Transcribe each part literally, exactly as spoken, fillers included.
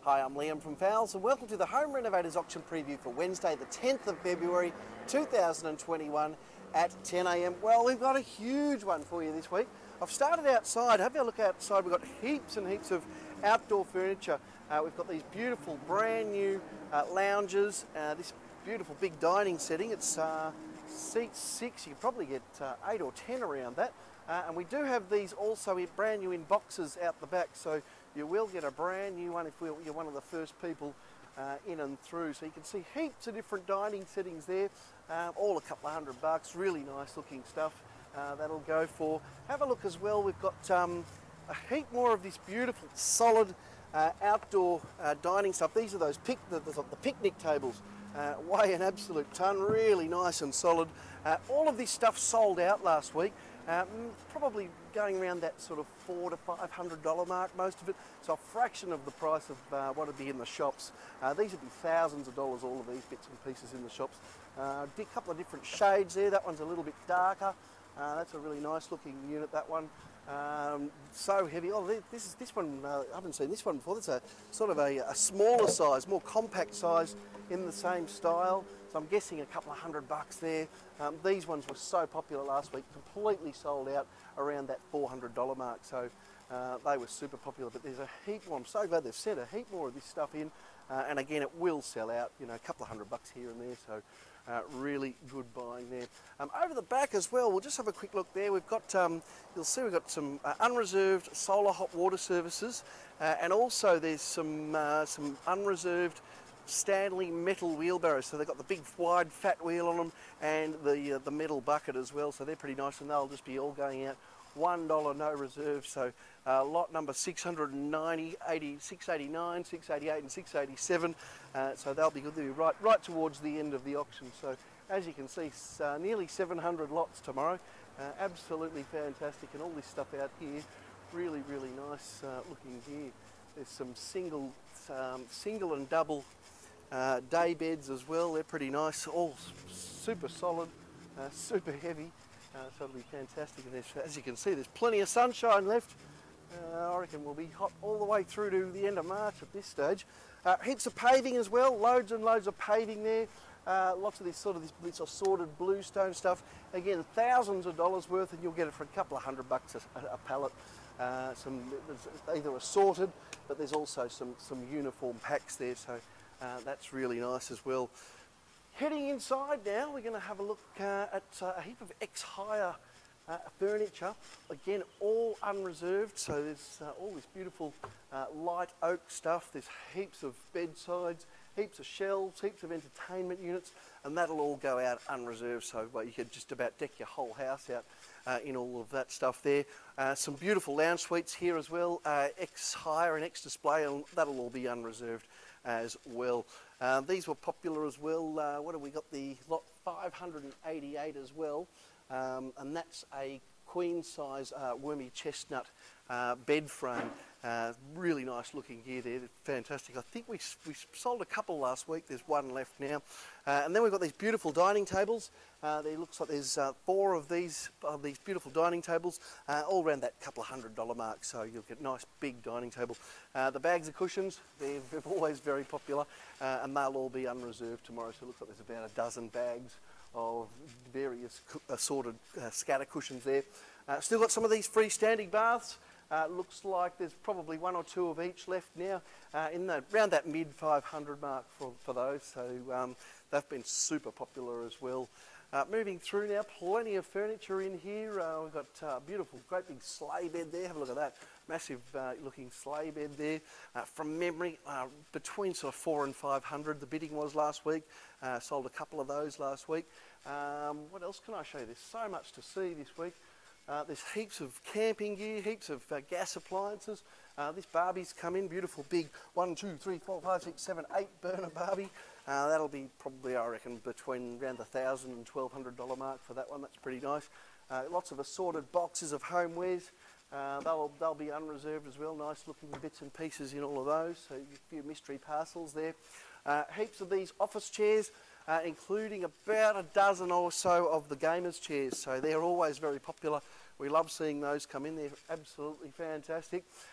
Hi, I'm Liam from Fowles and welcome to the Home Renovators auction preview for Wednesday the tenth of February two thousand twenty-one at ten A M. Well, we've got a huge one for you this week. I've started outside. Have a look outside. We've got heaps and heaps of outdoor furniture. Uh, we've got these beautiful brand new uh, lounges, uh, this beautiful big dining setting. It's uh, seat six. You can probably get uh, eight or ten around that. Uh, and we do have these also in brand new in boxes out the back, so you will get a brand new one if you're one of the first people uh, in and through. So you can see heaps of different dining settings there, uh, all a couple of hundred bucks, really nice looking stuff. Uh, that'll go for. Have a look as well, we've got um, a heap more of this beautiful solid uh, outdoor uh, dining stuff. These are those pic the, the, the picnic tables, uh, weigh an absolute ton, really nice and solid. Uh, all of this stuff sold out last week. Um, probably going around that sort of four to five hundred dollar mark, most of it. So a fraction of the price of uh, what would be in the shops. Uh, these would be thousands of dollars, all of these bits and pieces in the shops. Uh, a couple of different shades there. That one's a little bit darker. Uh, that's a really nice looking unit, that one. Um, so heavy. Oh, this is this one. Uh, I haven't seen this one before. That's a sort of a, a smaller size, more compact size in the same style. So I'm guessing a couple of hundred bucks there. Um, these ones were so popular last week, completely sold out around that four hundred dollar mark. So uh, they were super popular. But there's a heap more. I'm so glad they've sent a heap more of this stuff in. Uh, and again, it will sell out. You know, a couple of hundred bucks here and there. So. Uh, really good buying there. Um, over the back as well, we'll just have a quick look there. We've got, um, you'll see we've got some uh, unreserved solar hot water services, uh, and also there's some uh, some unreserved Stanley metal wheelbarrows. So they've got the big wide fat wheel on them and the uh, the metal bucket as well. So they're pretty nice, and they'll just be all going out one dollar no reserve. So uh, lot number six hundred ninety, eighty, six eighty-nine, six eighty-eight and six eighty-seven. Uh, so they'll be good. They'll be right, right towards the end of the auction. So as you can see, uh, nearly seven hundred lots tomorrow. Uh, absolutely fantastic. And all this stuff out here, really, really nice uh, looking gear. There's some single, um, single and double uh, day beds as well. They're pretty nice. All super solid, uh, super heavy. Uh, so it'll be fantastic, and as you can see, there's plenty of sunshine left. Uh, I reckon we'll be hot all the way through to the end of March at this stage. Uh, heaps of paving as well, loads and loads of paving there. Uh, lots of this sort of this, this assorted bluestone stuff. Again, thousands of dollars worth, and you'll get it for a couple of hundred bucks a, a pallet. Uh, some either assorted, but there's also some some uniform packs there, so uh, that's really nice as well. Heading inside now, we're going to have a look uh, at uh, a heap of ex-hire uh, furniture. Again, all unreserved, so there's uh, all this beautiful uh, light oak stuff. There's heaps of bedsides, heaps of shelves, heaps of entertainment units, and that'll all go out unreserved, so well, you could just about deck your whole house out uh, in all of that stuff there. Uh, some beautiful lounge suites here as well, uh, ex-hire and ex-display, and that'll all be unreserved as well. Uh, these were popular as well. Uh, what have we got? The lot five hundred eighty-eight as well, um, and that's a queen size uh, wormy chestnut uh, bed frame. Uh, really nice looking gear there, fantastic. I think we, we sold a couple last week, there's one left now. Uh, and then we've got these beautiful dining tables. Uh, there looks like there's uh, four of these of these beautiful dining tables, uh, all around that couple of hundred dollar mark, so you'll get a nice big dining table. Uh, the bags of cushions, they're, they're always very popular, uh, and they'll all be unreserved tomorrow, so it looks like there's about a dozen bags of various assorted uh, scatter cushions there. Uh, still got some of these freestanding baths. Uh, looks like there's probably one or two of each left now, uh, in the, around that mid five hundred mark for, for those, so um, they've been super popular as well. Uh, moving through now, plenty of furniture in here. Uh, we've got a uh, beautiful, great big sleigh bed there. Have a look at that. Massive uh, looking sleigh bed there. Uh, from memory, uh, between sort of four and five hundred, the bidding was last week. Uh, sold a couple of those last week. Um, what else can I show you? There's so much to see this week. Uh, there's heaps of camping gear, heaps of uh, gas appliances. Uh, this Barbie's come in, beautiful big one, two, three, four, five, six, seven, eight burner Barbie. Uh, that'll be probably, I reckon, between around the thousand and twelve hundred dollar mark for that one. That's pretty nice. Uh, lots of assorted boxes of homewares. Uh, they'll they'll be unreserved as well. Nice looking bits and pieces in all of those. So a few mystery parcels there. Uh, heaps of these office chairs. Uh, including about a dozen or so of the gamers chairs, so they're always very popular. We love seeing those come in, they're absolutely fantastic.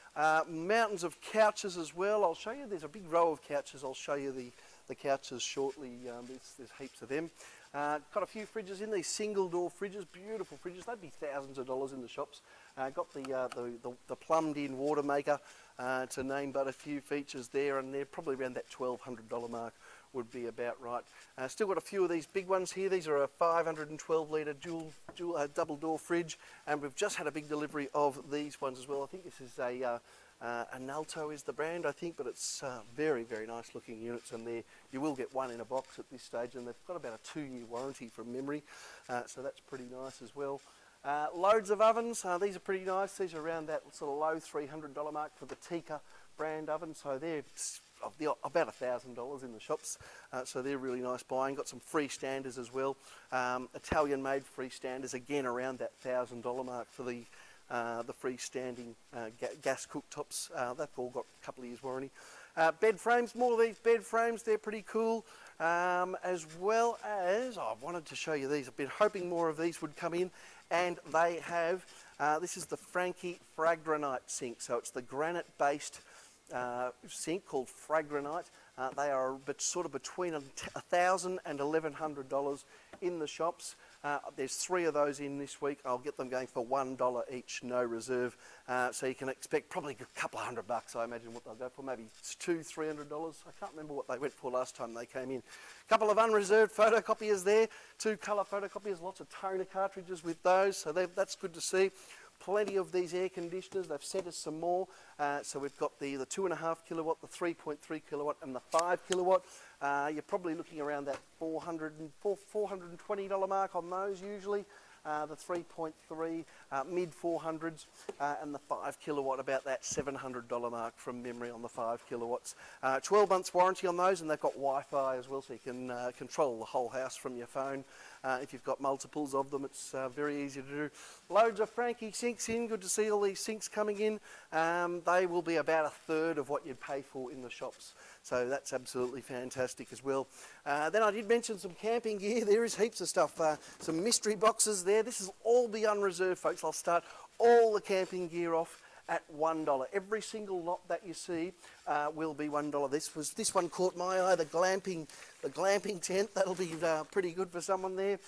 Uh, mountains of couches as well. I'll show you, there's a big row of couches. I'll show you the, the couches shortly. Um, there's, there's heaps of them. Uh, got a few fridges in these single door fridges, beautiful fridges. They'd be thousands of dollars in the shops. Uh, got the, uh, the, the, the plumbed in water maker, uh, to name but a few features there, and they're probably around that twelve hundred dollar mark would be about right. Uh, still got a few of these big ones here. These are a five hundred twelve litre dual, dual uh, double door fridge, and we've just had a big delivery of these ones as well. I think this is a uh, uh, Analto is the brand, I think, but it's uh, very, very nice looking units, and there you will get one in a box at this stage, and they've got about a two year warranty from memory, uh, so that's pretty nice as well. Uh, loads of ovens. Uh, these are pretty nice. These are around that sort of low three hundred dollar mark for the Tika brand oven, so they're of the, about one thousand dollars in the shops, uh, so they're really nice buying. Got some freestanders as well, um, Italian made freestanders, again around that one thousand dollar mark for the uh, the freestanding uh, ga gas cooktops. Uh, they've all got a couple of years warranty. Uh, bed frames, more of these bed frames, they're pretty cool, um, as well as, oh, I wanted to show you these. I've been hoping more of these would come in, and they have. Uh, this is the Frankie Fragranite sink, so it's the granite based Uh, sink called Fragranite. Uh, they are but sort of between a thousand and eleven hundred dollars in the shops. Uh, there's three of those in this week. I'll get them going for one dollar each, no reserve. Uh, so you can expect probably a couple of hundred bucks. I imagine what they'll go for. Maybe two, three hundred dollars. I can't remember what they went for last time they came in. A couple of unreserved photocopiers there. Two colour photocopiers. Lots of toner cartridges with those. So that's good to see. Plenty of these air conditioners. They've sent us some more. Uh, so we've got the, the two and a half kilowatt, the three point three kilowatt, and the five kilowatt. Uh, you're probably looking around that four hundred and four hundred twenty dollar mark on those usually. Uh, the three point three, uh, mid four hundreds, uh, and the five kilowatt about that seven hundred dollar mark from memory on the five kilowatts. Uh, twelve months warranty on those, and they've got Wi-Fi as well, so you can uh, control the whole house from your phone. Uh, if you've got multiples of them, it's uh, very easy to do. Loads of Frankie sinks in. Good to see all these sinks coming in. Um, they will be about a third of what you'd pay for in the shops. So that's absolutely fantastic as well. Uh, then I did mention some camping gear. There is heaps of stuff. Uh, some mystery boxes there. This will all be unreserved, folks. I'll start all the camping gear off at one dollar. Every single lot that you see uh, will be one dollar. This was this one caught my eye, the glamping, the glamping tent. That'll be uh, pretty good for someone there.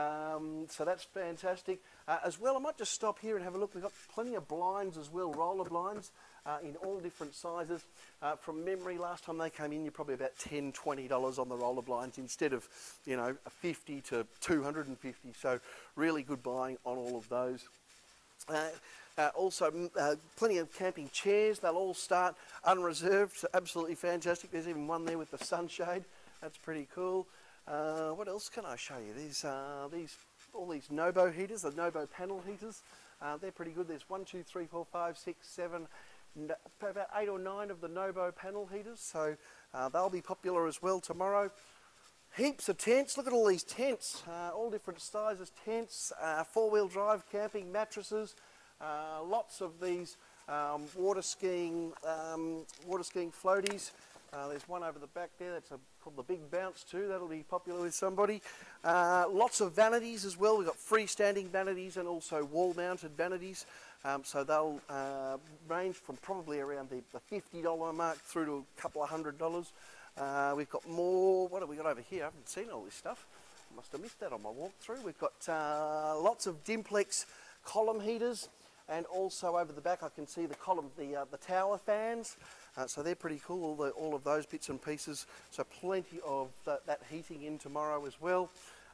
Um, so that's fantastic. Uh, as well, I might just stop here and have a look. We've got plenty of blinds as well, roller blinds uh, in all different sizes. Uh, from memory, last time they came in, you're probably about ten, twenty dollars on the roller blinds instead of, you know, fifty to two hundred fifty. So really good buying on all of those. Uh, Uh, also, uh, plenty of camping chairs. They'll all start unreserved. So absolutely fantastic. There's even one there with the sunshade. That's pretty cool. Uh, what else can I show you? There's uh, these, all these Nobo heaters, the Nobo panel heaters. Uh, they're pretty good. There's one, two, three, four, five, six, seven, about eight or nine of the Nobo panel heaters. So uh, they'll be popular as well tomorrow. Heaps of tents. Look at all these tents. Uh, all different sizes tents. Uh, four-wheel drive camping mattresses. Uh, lots of these um, water skiing, um, water skiing floaties. Uh, there's one over the back there. That's a, called the Big Bounce too. That'll be popular with somebody. Uh, lots of vanities as well. We've got freestanding vanities and also wall-mounted vanities. Um, so they'll uh, range from probably around the, the fifty dollar mark through to a couple of hundred dollars. Uh, we've got more. What have we got over here? I haven't seen all this stuff. I must have missed that on my walkthrough. We've got uh, lots of Dimplex column heaters. And also over the back, I can see the column, the uh, the tower fans. Uh, so they're pretty cool. All, the, all of those bits and pieces. So plenty of that, that heating in tomorrow as well.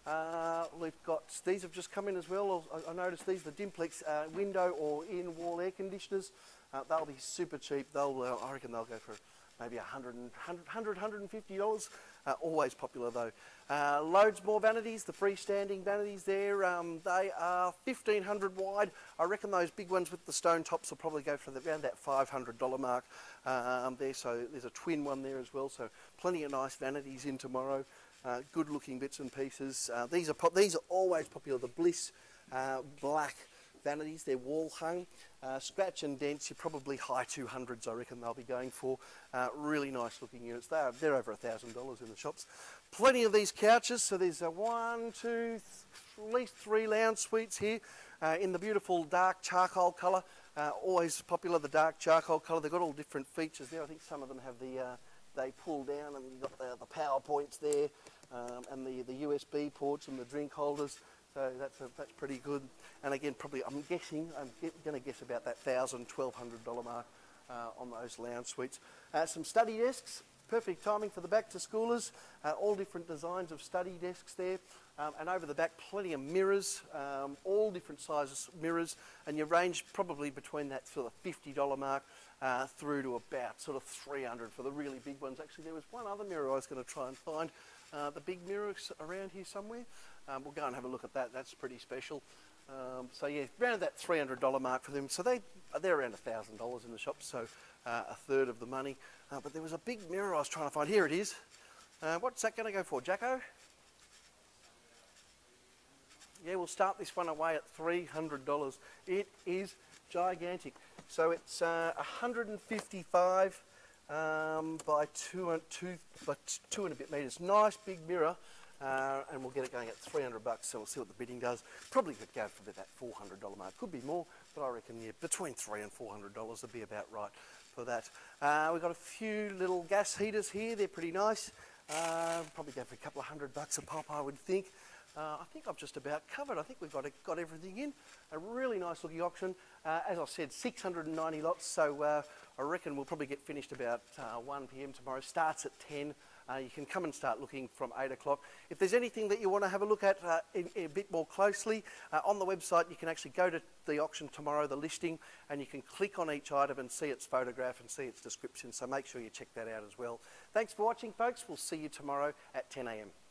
Uh, we've got these have just come in as well. I, I noticed these the Dimplex uh, window or in wall air conditioners. Uh, they'll be super cheap. They'll uh, I reckon they'll go for maybe a hundred, hundred, hundred fifty dollars. Uh, always popular though. Uh, loads more vanities, the freestanding vanities there. Um, they are fifteen hundred wide. I reckon those big ones with the stone tops will probably go for the, around that five hundred dollar mark um, there. So there's a twin one there as well. So plenty of nice vanities in tomorrow. Uh, good looking bits and pieces. Uh, these are pop these are always popular. The Bliss uh, black vanities, they're wall hung. Uh, scratch and dents, you're probably high two hundreds, I reckon they'll be going for. Uh, really nice looking units. They're, they're over a thousand dollars in the shops. Plenty of these couches. So there's a one, two, th at least three lounge suites here uh, in the beautiful dark charcoal colour. Uh, always popular, the dark charcoal colour. They've got all different features there. I think some of them have the, uh, they pull down and you've got the, the power points there, um, and the, the U S B ports and the drink holders. So that's, a, that's pretty good. And again, probably, I'm guessing, I'm going to guess about that one thousand dollars, twelve hundred dollars mark uh, on those lounge suites. Uh, some study desks. Perfect timing for the back-to-schoolers. Uh, all different designs of study desks there. Um, and over the back, plenty of mirrors, um, all different sizes mirrors. And you range probably between that sort of fifty dollar mark uh, through to about sort of three hundred dollars for the really big ones. Actually, there was one other mirror I was going to try and find. Uh, the big mirrors around here somewhere. Um, we'll go and have a look at that. That's pretty special. Um, so yeah, around that three hundred dollar mark for them. So they, they're around one thousand dollars in the shop, so uh, a third of the money. Uh, but there was a big mirror I was trying to find. Here it is. Uh, what's that going to go for, Jacko? Yeah, we'll start this one away at three hundred dollars. It is gigantic. So it's uh, one hundred fifty-five um, by, two and, two, by two and a bit metres. Nice big mirror. Uh, and we'll get it going at three hundred bucks, so we'll see what the bidding does. Probably could go for that four hundred dollar mark. Could be more, but I reckon yeah, between three and four hundred dollars would be about right for that. Uh, we've got a few little gas heaters here. They're pretty nice. Uh, probably go for a couple of hundred bucks a pop, I would think. Uh, I think I've just about covered. I think we've got, got everything in. A really nice looking auction. Uh, as I said, six hundred ninety lots, so uh, I reckon we'll probably get finished about uh, one p m tomorrow. Starts at ten. Uh, you can come and start looking from eight o'clock. If there's anything that you want to have a look at uh, in, in a bit more closely, uh, on the website you can actually go to the auction tomorrow, the listing, and you can click on each item and see its photograph and see its description. So make sure you check that out as well. Thanks for watching, folks. We'll see you tomorrow at ten a m